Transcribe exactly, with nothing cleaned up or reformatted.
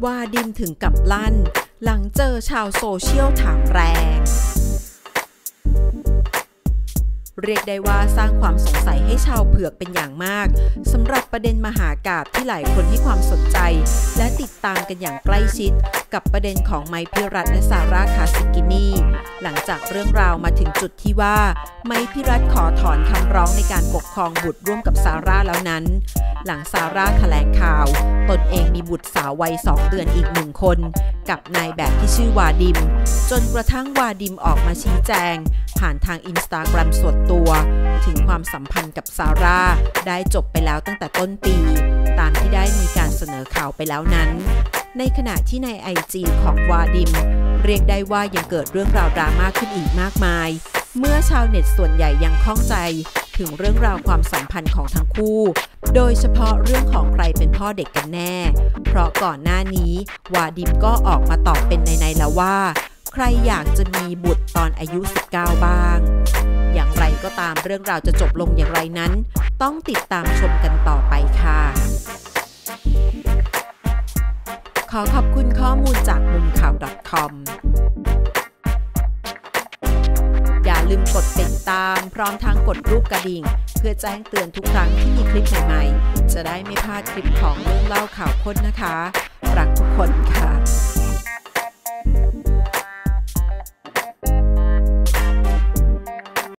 วาดิมถึงกับลั่นหลังเจอชาวโซเชียลถามแรงเรียกได้ว่าสร้างความสงสัยให้ชาวเผือกเป็นอย่างมากสำหรับประเด็นมหากาพย์ที่หลายคนให้ความสนใจและติดตามกันอย่างใกล้ชิดกับประเด็นของไมค์ พิรัตน์และซาร่า คาซิกินีหลังจากเรื่องราวมาถึงจุดที่ว่าไมค์ พิรัตน์ขอถอนคำร้องในการปกครองบุตรร่วมกับซาร่าแล้วนั้นหลังซาร่าแถลงข่าวตนเองมีบุตรสาววัยสองเดือนอีกหนึ่งคนกับนายแบบที่ชื่อวาดิมจนกระทั่งวาดิมออกมาชี้แจงผ่านทางอินสตาแกรมส่วนตัวถึงความสัมพันธ์กับซาร่าได้จบไปแล้วตั้งแต่ต้นปีตามที่ได้มีการเสนอข่าวไปแล้วนั้นในขณะที่ใน ไอ จี ของวาดิมเรียกได้ว่ายังเกิดเรื่องราวดราม่าขึ้นอีกมากมายเมื่อชาวเน็ตส่วนใหญ่ยังข้องใจถึงเรื่องราวความสัมพันธ์ของทั้งคู่โดยเฉพาะเรื่องของใครเป็นพ่อเด็กกันแน่เพราะก่อนหน้านี้วาดิมก็ออกมาตอบเป็นในๆแล้วว่าใครอยากจะมีบุตรตอนอายุสิบเก้าบ้างอย่างไรก็ตามเรื่องราวจะจบลงอย่างไรนั้นต้องติดตามชมกันต่อไปค่ะขอขอบคุณข้อมูลจากมุมข่าว .com อย่าลืมกดติดตามพร้อมทั้งกดรูปกระดิ่งเพื่อแจ้งเตือนทุกครั้งที่มีคลิปใหม่ๆจะได้ไม่พลาดคลิปของเรื่องเล่าข่าวค้นนะคะรักทุกคนค่ะ